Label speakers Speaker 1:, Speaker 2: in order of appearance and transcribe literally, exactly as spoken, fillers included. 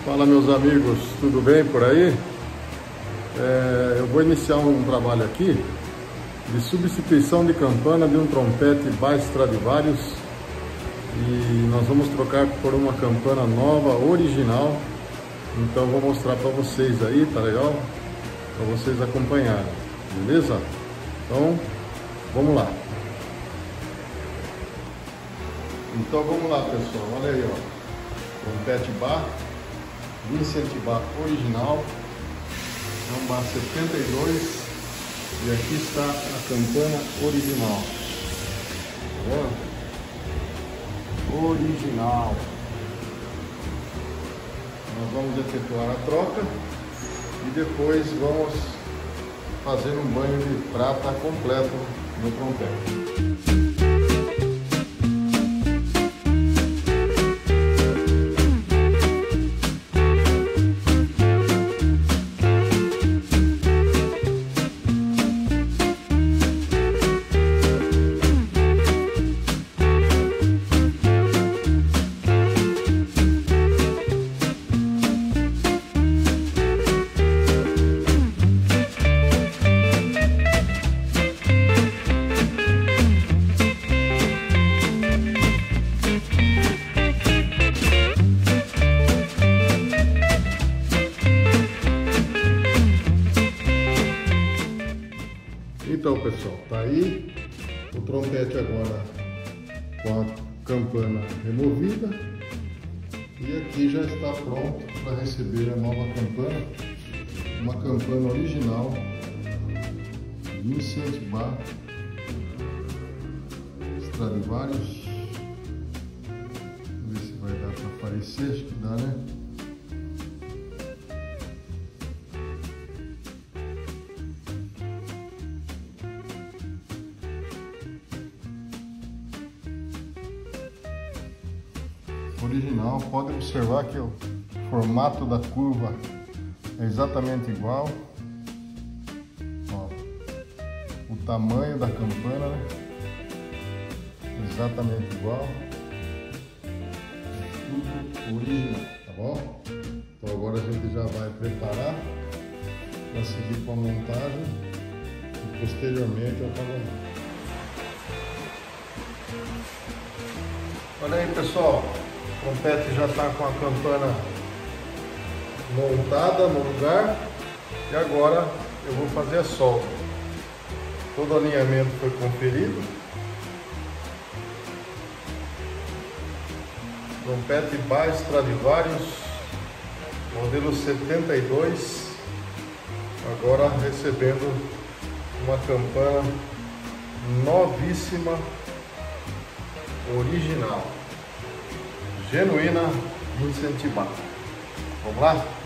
Speaker 1: Fala, meus amigos, tudo bem por aí? É, eu vou iniciar um trabalho aqui de substituição de campana de um trompete Bass Stradivarius e nós vamos trocar por uma campana nova, original. Então vou mostrar para vocês aí, tá legal? Para vocês acompanharem, beleza? Então vamos lá. Então vamos lá, pessoal, olha aí, ó, trompete Bar Vincent Bar original, é um Bar setenta e dois e aqui está a campana original, tá vendo? Original. Nós vamos efetuar a troca e depois vamos fazer um banho de prata completo no trompete. Então, pessoal, tá aí o trompete agora com a campana removida e aqui já está pronto para receber a nova campana, uma campana original Vincent Bar Stradivarius. Vamos ver se vai dar para aparecer, acho que dá, né? Original, pode observar que o formato da curva é exatamente igual, ó, o tamanho da campana, né? Exatamente igual, tudo original, tá bom? Então agora a gente já vai preparar para seguir com a montagem e posteriormente o acabamento. Olha aí, pessoal. O trompete já está com a campana montada no lugar e agora eu vou fazer a solda. Todo o alinhamento foi conferido. Trompete Bass Stradivarius, modelo setenta e dois, agora recebendo uma campana novíssima, original. Genuína Vincent Bar. Vamos lá?